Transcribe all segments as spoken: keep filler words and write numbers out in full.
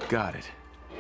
Got it.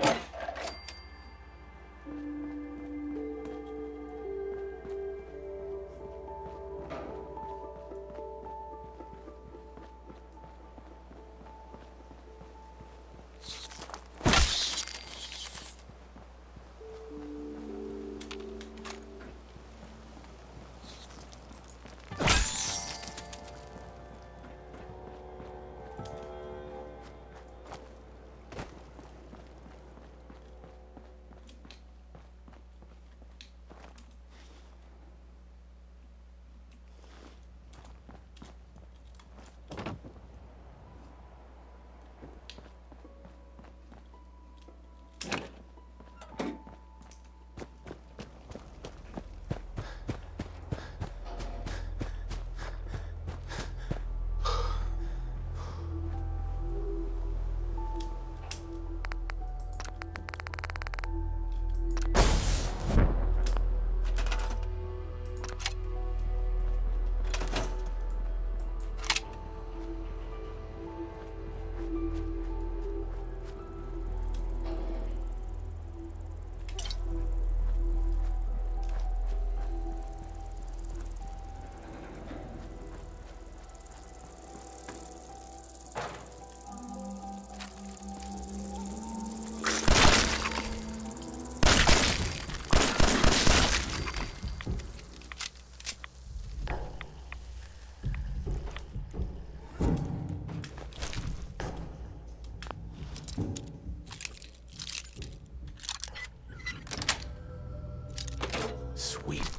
Sweet.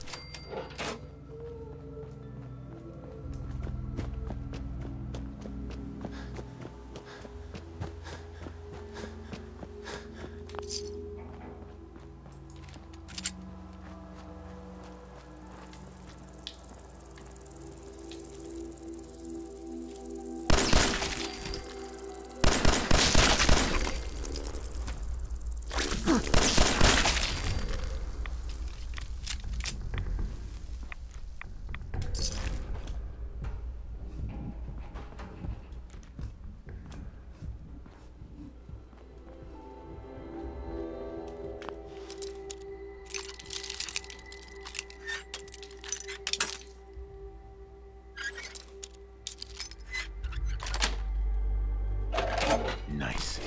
Nice.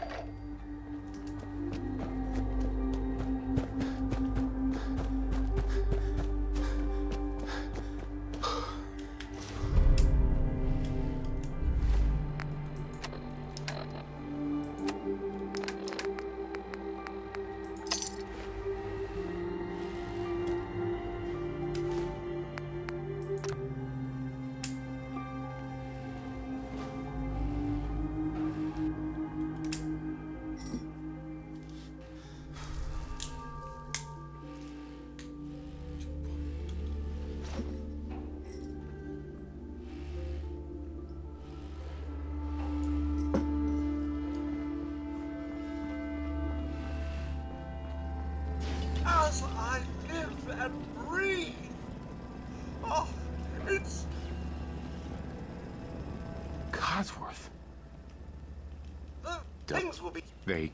As I live and breathe. Oh, it's... Codsworth. The things will be... They...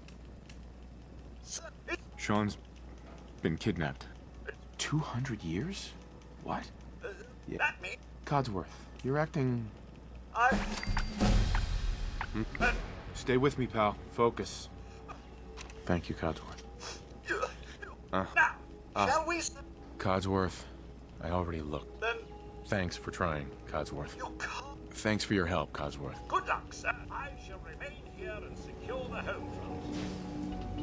It, Sean's been kidnapped. Two hundred years? What? uh, Yeah. That me. Codsworth, you're acting... I... Hmm? Uh, Stay with me, pal. Focus. Thank you, Codsworth. you, Uh, now, uh. shall we... s- Codsworth, I already looked. Then Thanks for trying, Codsworth. you come. Thanks for your help, Codsworth. Good luck, sir. I shall remain here and secure the home front.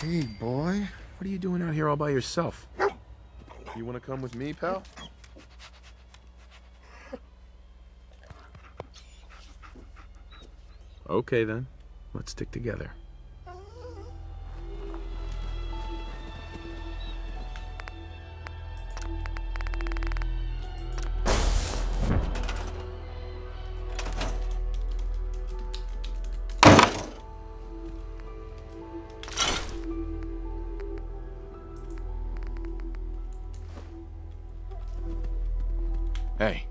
Hey, boy. What are you doing out here all by yourself? You want to come with me, pal? Okay, then. Let's stick together. Hey.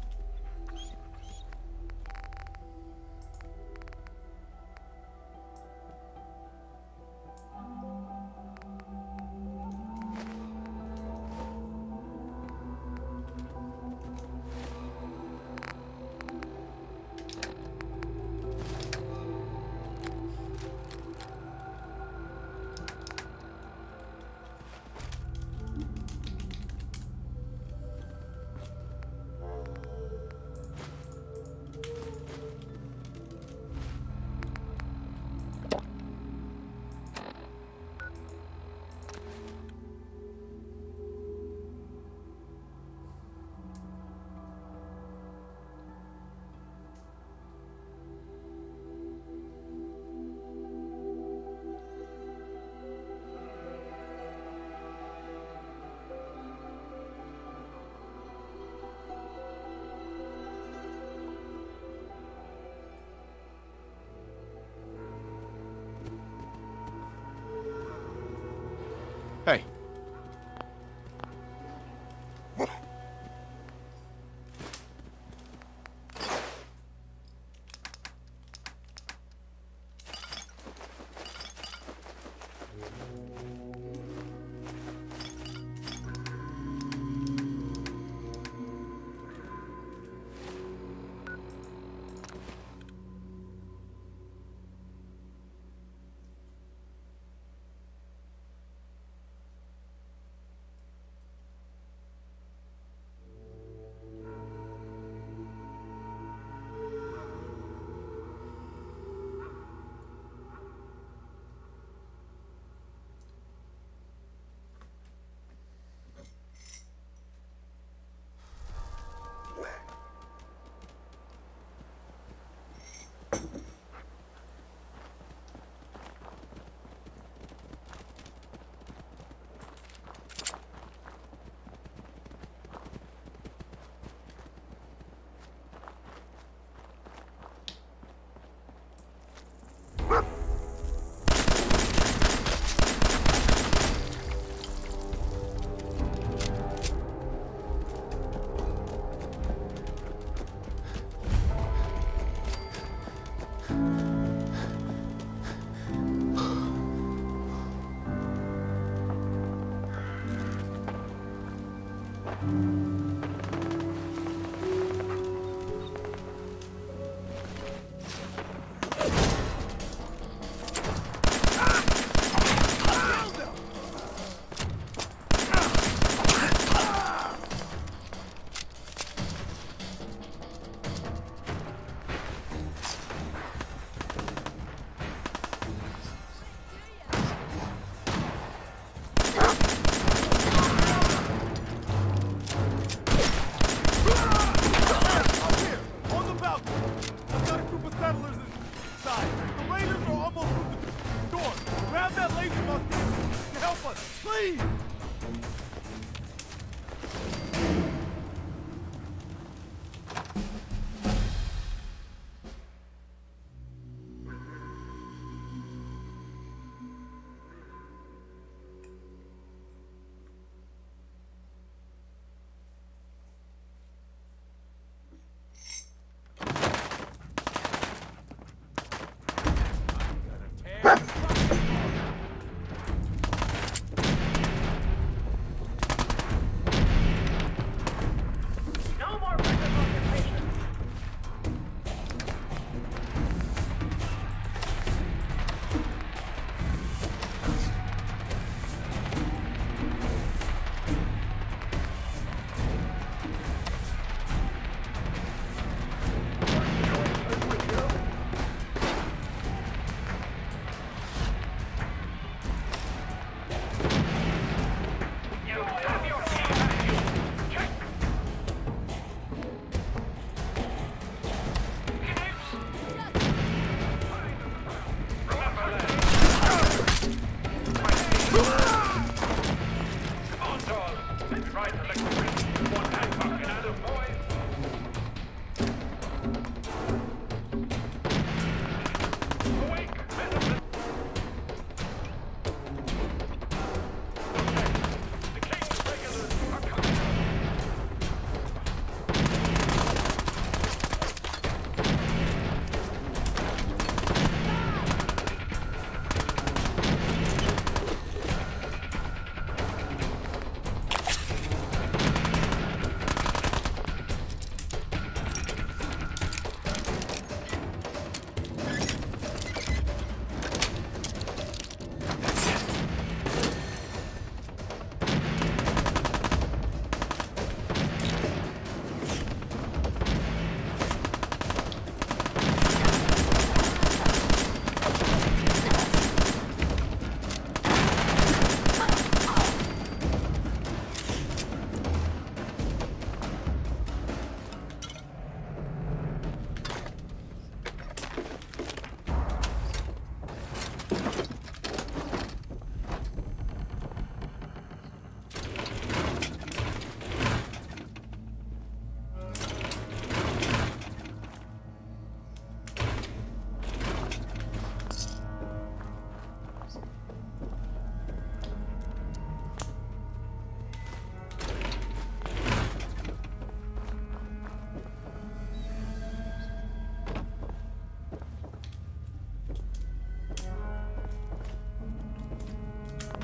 Hey.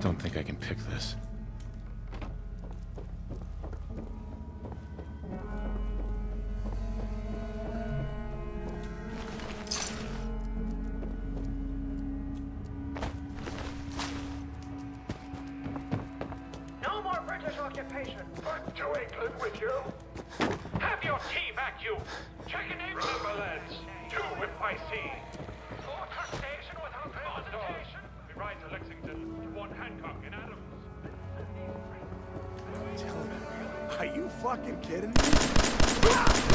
Don't think I can pick this. No more British occupation. Back to England with you. Have your tea back, you. Check your name. Remember, lads. Do if I see. Four taxation without presentation. We ride to Lexington to one Hancock in Adams. Are you fucking kidding me?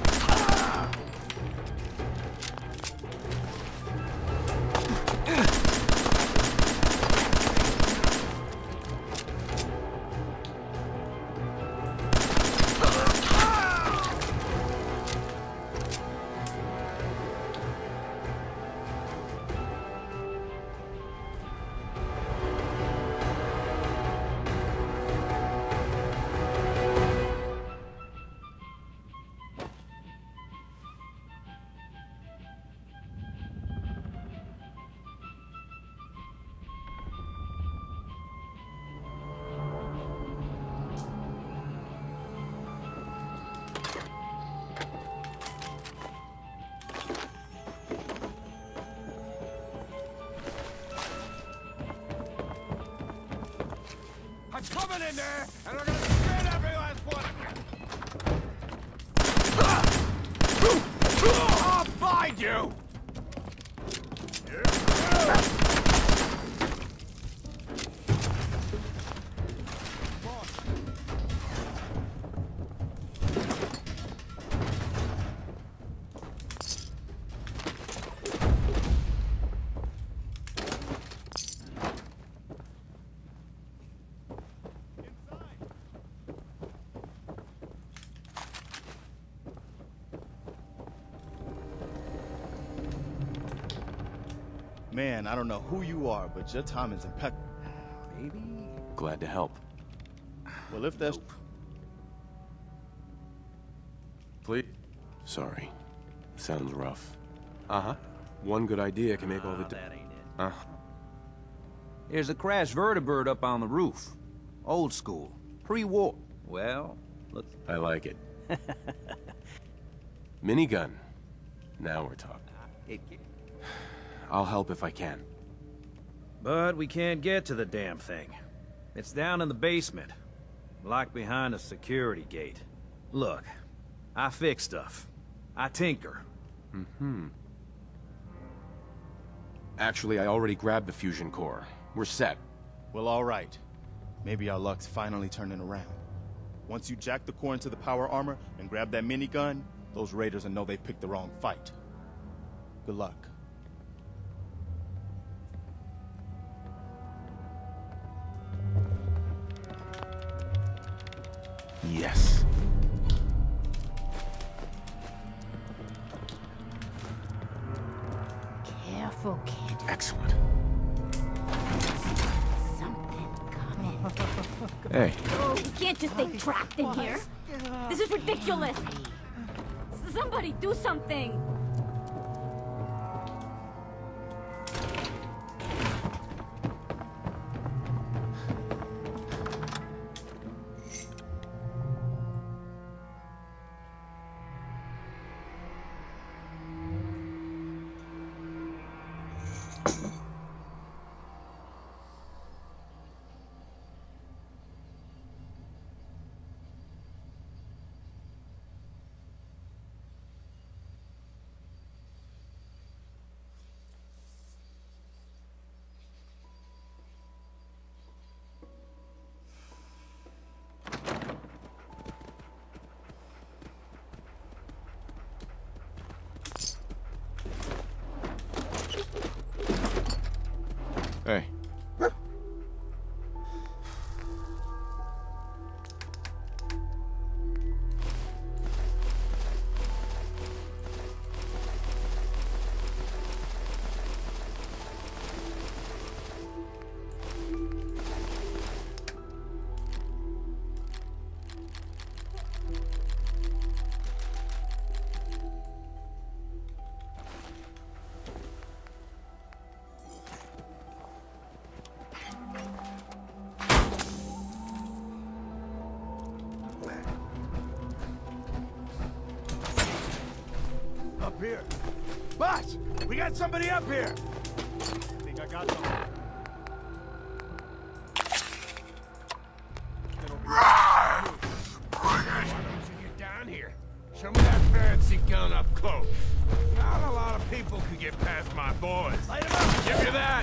I'm coming in there, and we're gonna spin every last one. I'll find you. Man, I don't know who you are, but your time is impeccable. Maybe? Glad to help. Well, if that's... Please? Sorry. Sounds rough. Uh-huh. One good idea can make all the... Ah, that ain't it. Uh. There's a crashed vertibird up on the roof. Old school. Pre-war. Well, look... I like it. Minigun. Now we're talking. It, I'll help if I can. But we can't get to the damn thing. It's down in the basement. Locked behind a security gate. Look, I fix stuff. I tinker. Mm-hmm. Actually, I already grabbed the fusion core. We're set. Well, all right. Maybe our luck's finally turning around. Once you jack the core into the power armor and grab that minigun, those raiders will know they picked the wrong fight. Good luck. Yes. Careful, kid. Excellent. Something coming. Hey. Oh, you can't just stay trapped in here. This is ridiculous. Somebody do something. Hey. Up here. Boss! We got somebody up here! I think I got something. Why don't you get down here? Show me that fancy gun up close. Not a lot of people could get past my boys. Light him up! Give me that!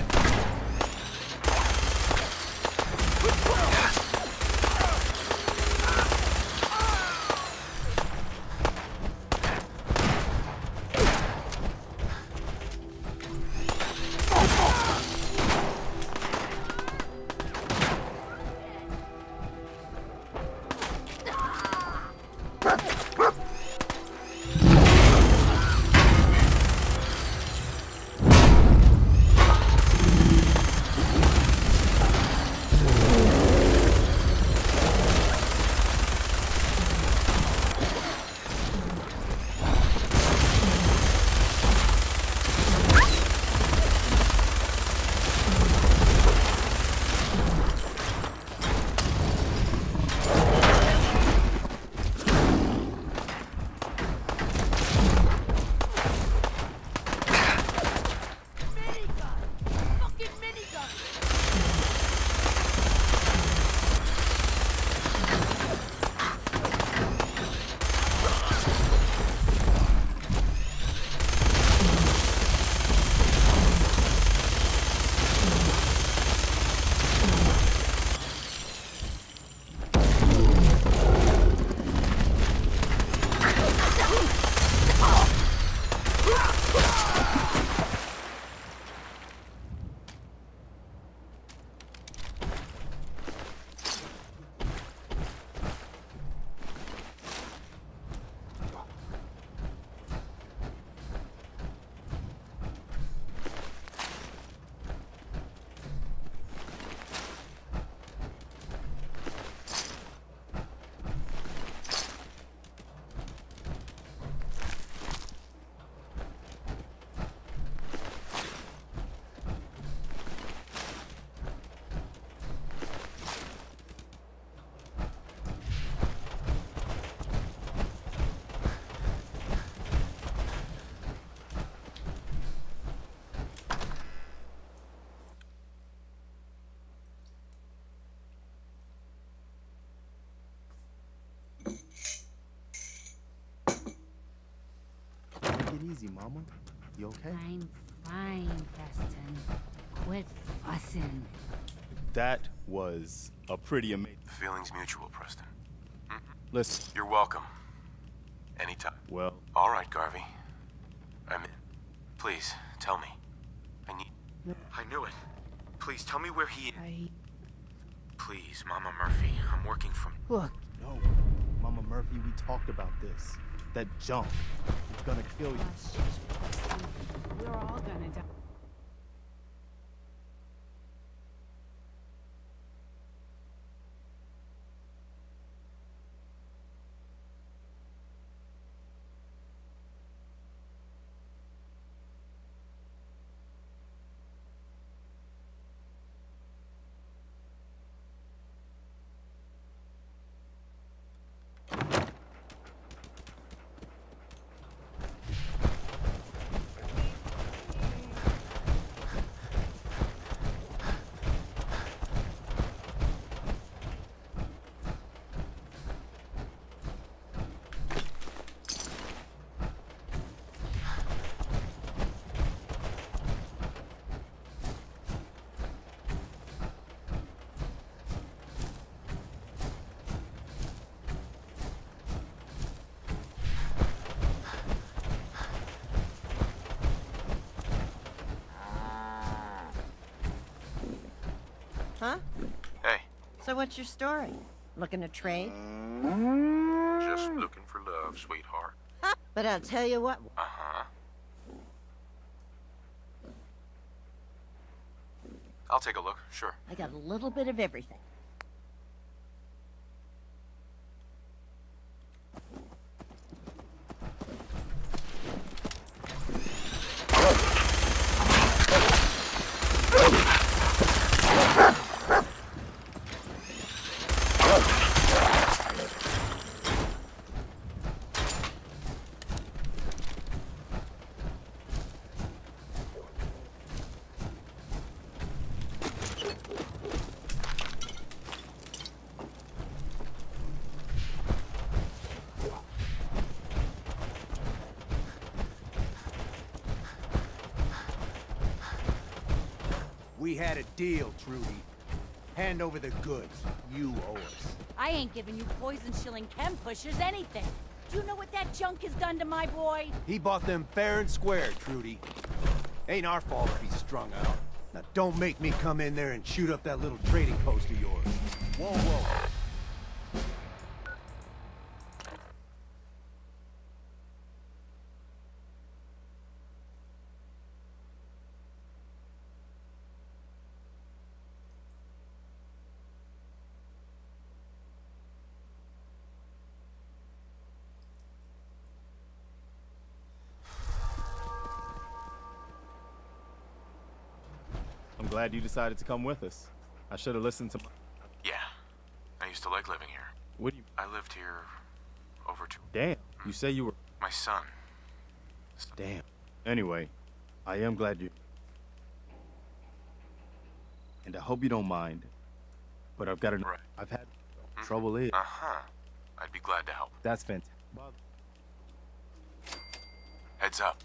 Take it easy, Mama. You okay? I'm fine, Preston. Quit fussing. That was a pretty amazing... The feeling's mutual, Preston. Listen. You're welcome. Anytime. Well... All right, Garvey. I'm in. Please, tell me. I need... I knew it. Please, tell me where he is. I... Please, Mama Murphy. I'm working from... Look. No. Mama Murphy, we talked about this. That junk. It's gonna kill you. Oh, shit. We're all gonna die. Huh? Hey. So what's your story? Looking to trade? Just looking for love, sweetheart. But I'll tell you what... Uh-huh. I'll take a look, sure. I got a little bit of everything. We had a deal, Trudy. Hand over the goods. You owe us. I ain't giving you poison-shilling chem pushers anything. Do you know what that junk has done to my boy? He bought them fair and square, Trudy. Ain't our fault if he's strung out. Now don't make me come in there and shoot up that little trading post of yours. Whoa, whoa. I'm glad you decided to come with us. I should have listened to... Yeah. I used to like living here. What do you... I lived here over two... Damn. You say you were... My son. Damn. Anyway, I am glad you... And I hope you don't mind, but I've got to... Right. I've had... Mm-hmm. Trouble is... Uh-huh. I'd be glad to help. That's fantastic. Heads up.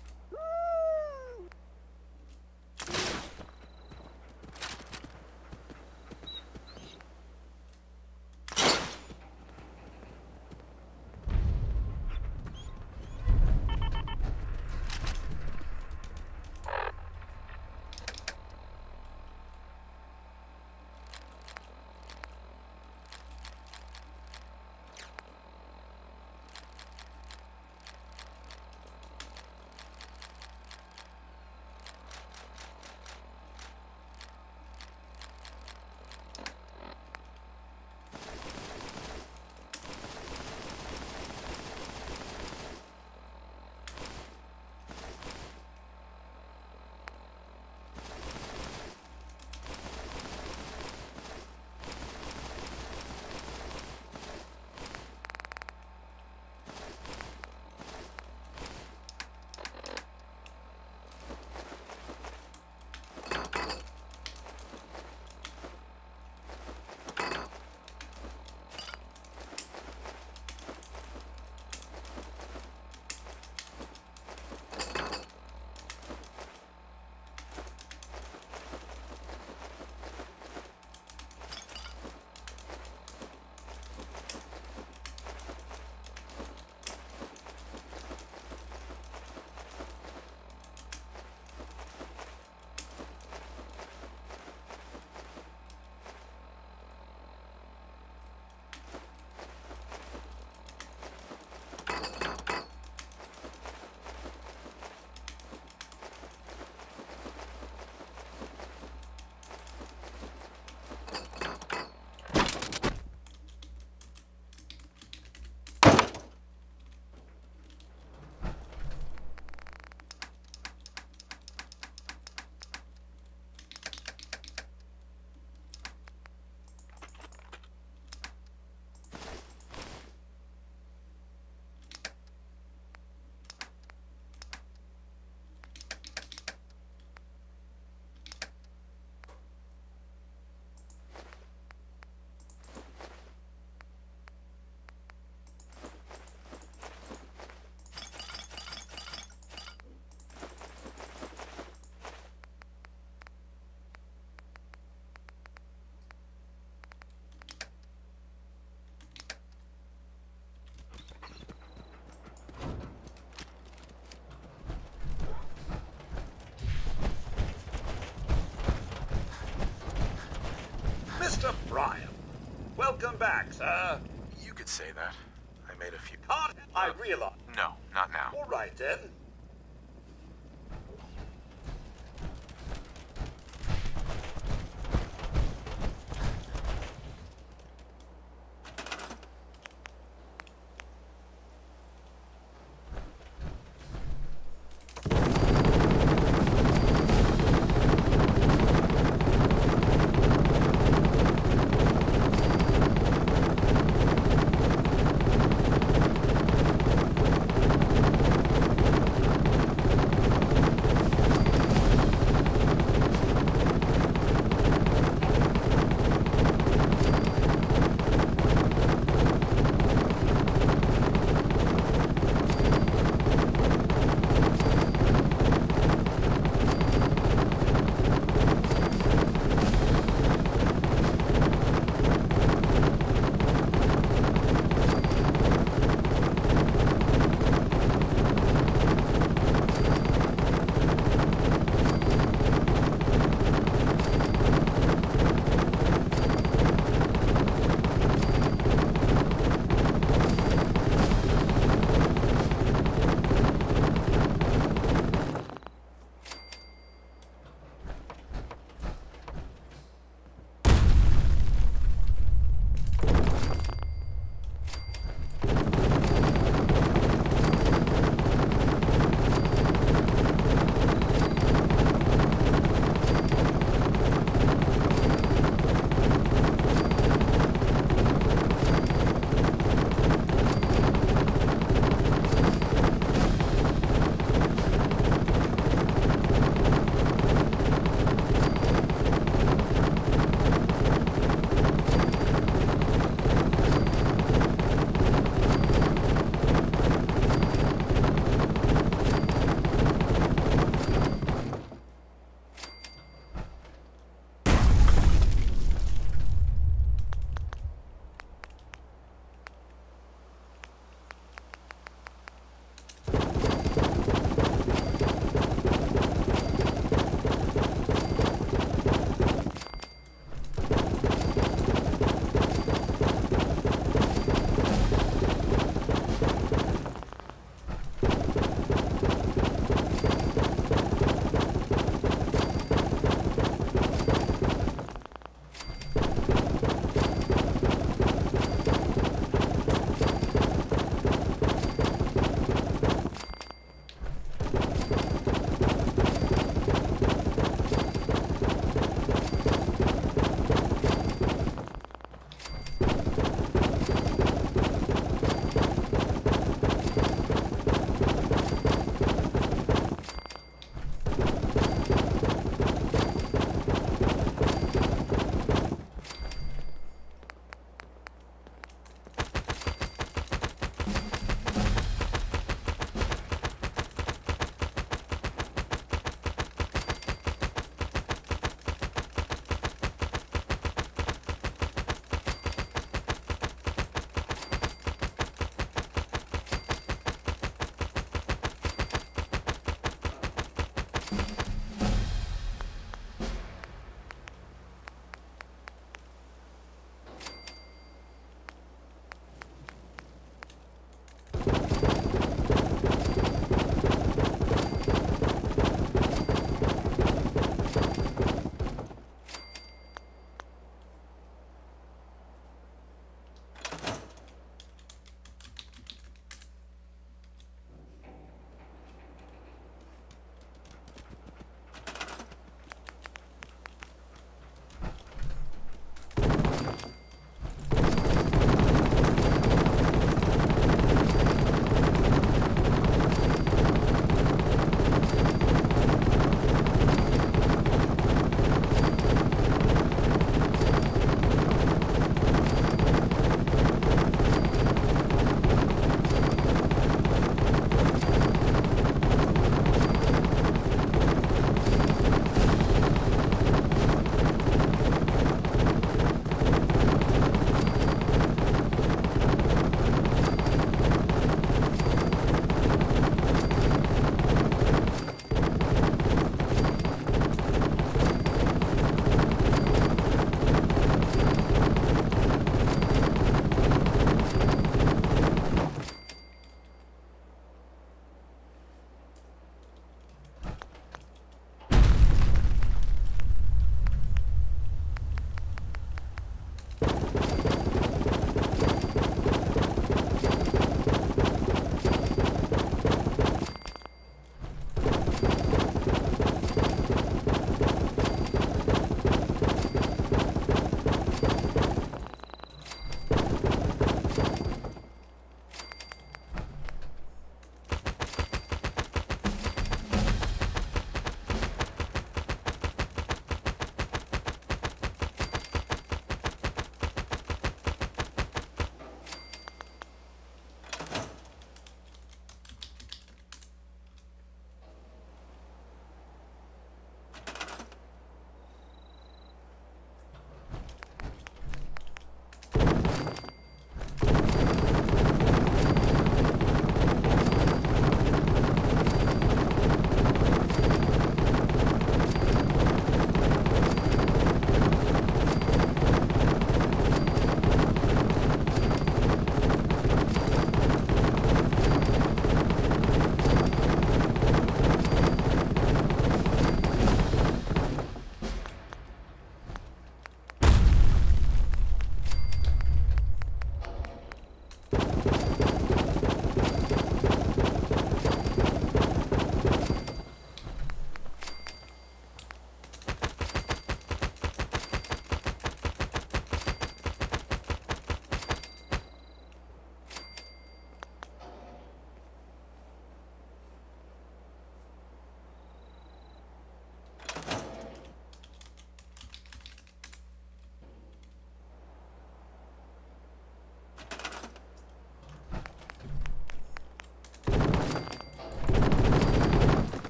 Mister Bryan, welcome back, sir. You could say that. I made a few... Can't I realize? No, not now. All right, then.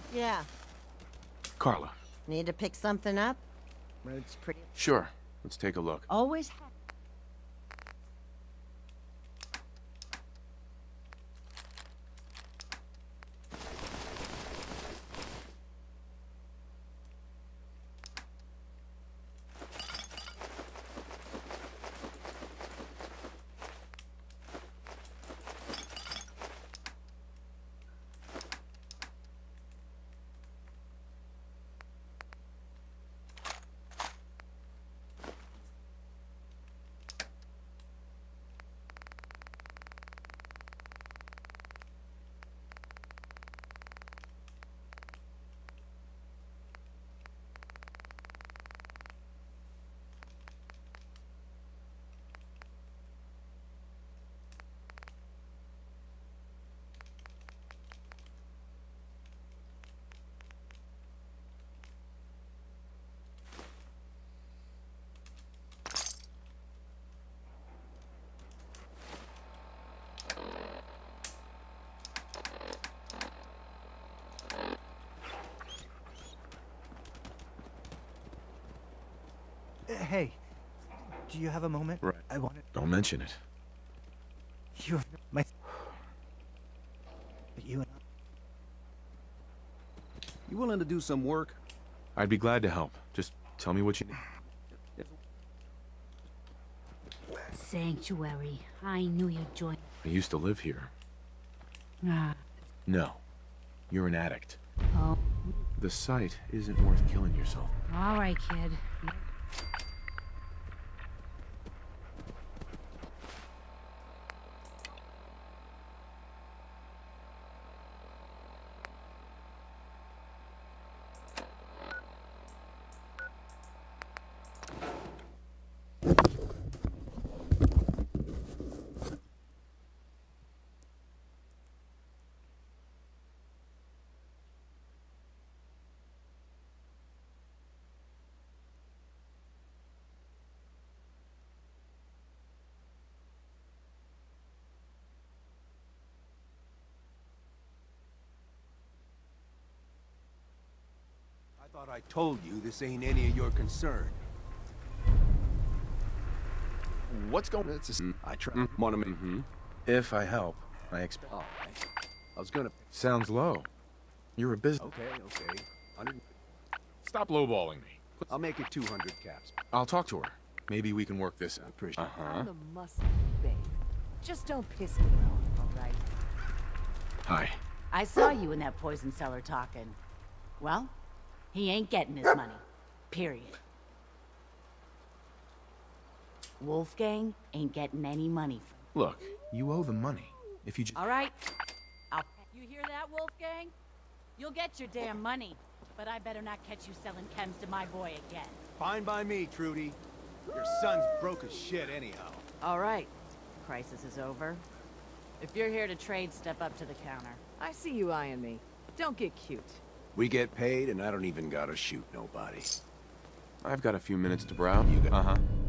Yeah. Carla. Need to pick something up? Road's pretty... Sure. Let's take a look. Always ha- Hey, do you have a moment? Right. I want to... Don't mention it. You're my... But you and I... You willing to do some work? I'd be glad to help. Just tell me what you need. Sanctuary. I knew you'd join. I used to live here. Ah. No. You're an addict. Oh. The site isn't worth killing yourself. All right, kid. I thought I told you this ain't any of your concern. What's going on? It's a, Mm. I try. Mm. Want to make... Mm-hmm. If I help, I expect... Oh, I, I was gonna... Sounds low. You're a business... Okay, okay. one hundred... Stop lowballing me. I'll make it two hundred caps. I'll talk to her. Maybe we can work this out. Appreciate it. Uh-huh. I'm the muscle, babe. Just don't piss me off, all right? Hi. I saw you in that poison cellar talking. Well, he ain't getting his money. Period. Wolfgang ain't getting any money from... Look, you owe them money. If you just... All right. I'll... You hear that, Wolfgang? You'll get your damn money. But I better not catch you selling chems to my boy again. Fine by me, Trudy. Your son's broke as shit anyhow. All right. Crisis is over. If you're here to trade, step up to the counter. I see you eyeing me. Don't get cute. We get paid, and I don't even gotta shoot nobody. I've got a few minutes to browse. You got... Uh-huh.